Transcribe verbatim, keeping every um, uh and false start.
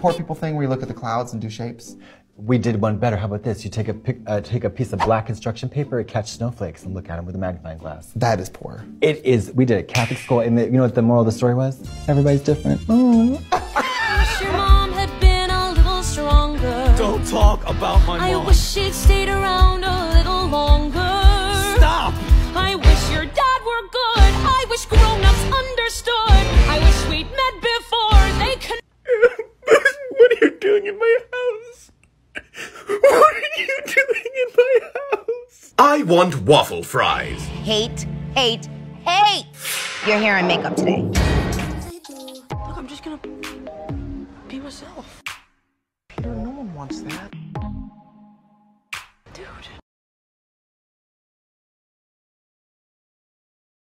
poor people thing where you look at the clouds and do shapes? We did one better. How about this? You take a pic, uh, take a piece of black construction paper, catch snowflakes, and look at them with a magnifying glass. That is poor. It is. We did a Catholic school, and the, you know what the moral of the story was? Everybody's different. Oh. Wish your mom had been a little stronger. Don't talk about my mom. I wish she'd stayed around a little longer. Stop! I wish your dad were good. I wish grown-ups understood. I wish we'd met before they could. What are you doing in my house? What are you doing in my house? I want waffle fries. Hate, hate, hate your hair and makeup today. Look, I'm just gonna be myself. Peter, no one wants that. Dude.